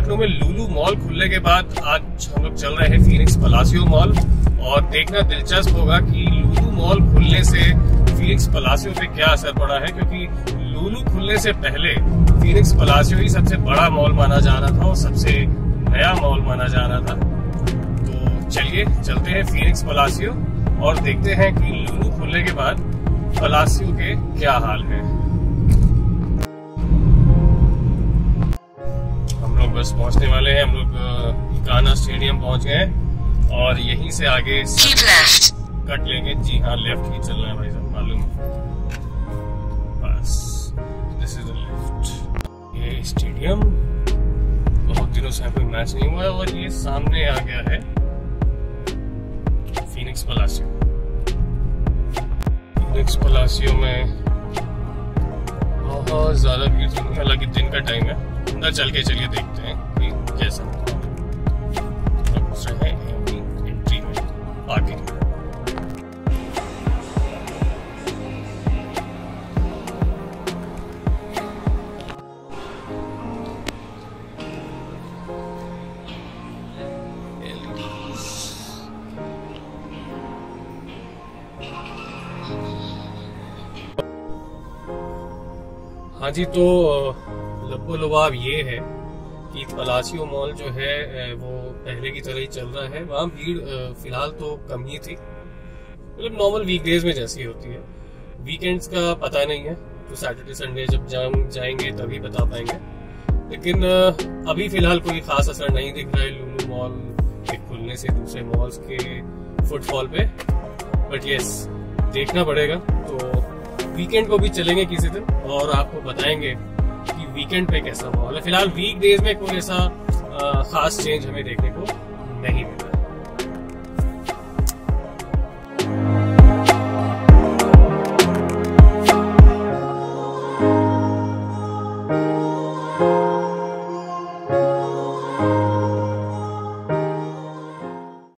लखनऊ में लुलु मॉल खुलने के बाद आज हम लोग चल रहे हैं फीनिक्स पलासियो मॉल। और देखना दिलचस्प होगा कि लुलु मॉल खुलने से फीनिक्स पलासियो पे क्या असर पड़ा है, क्योंकि लुलु खुलने से पहले फीनिक्स पलासियो ही सबसे बड़ा मॉल माना जा रहा था और सबसे नया मॉल माना जा रहा था। तो चलिए चलते हैं फीनिक्स पलासियो और देखते हैं कि लुलु खुलने के बाद पलासियो के क्या हाल है। हम लोग बस पहुंचने वाले हैं, हम लोग गाना स्टेडियम पहुंच गए हैं और यहीं से आगे कट लेंगे। जी हाँ, लेफ्ट ही चलना है भाई साहब, मालूम। बस दिस इज द लेफ्ट। ये स्टेडियम, बहुत दिनों से कोई मैच नहीं हुआ है और ये सामने आ गया है फीनिक्स पलासियो। फीनिक्स पलासियो में बहुत ज्यादा भीड़ तो नहीं, हालांकि दिन का टाइम है। अंदर चल के चलिए देखते हैं कि कैसा है एंट्री में आगे। हाँ जी, तो लबोलबाब ये है कि पलासियो मॉल जो है वो पहले की तरह ही चल रहा है। वहाँ भीड़ फिलहाल तो कम ही थी, मतलब नॉर्मल वीकडेज में जैसी होती है। वीकेंड्स का पता नहीं है, तो सैटरडे संडे जब जाएंगे तभी बता पाएंगे। लेकिन अभी फिलहाल कोई खास असर नहीं दिख रहा है लुलु मॉल के खुलने से दूसरे मॉल्स के फुटफॉल पे। बट यस, देखना पड़ेगा। तो वीकेंड को भी चलेंगे किसी दिन और आपको बताएंगे कि वीकेंड पे कैसा माहौल है। फिलहाल वीक डेज में कोई ऐसा खास चेंज हमें देखने को नहीं मिला।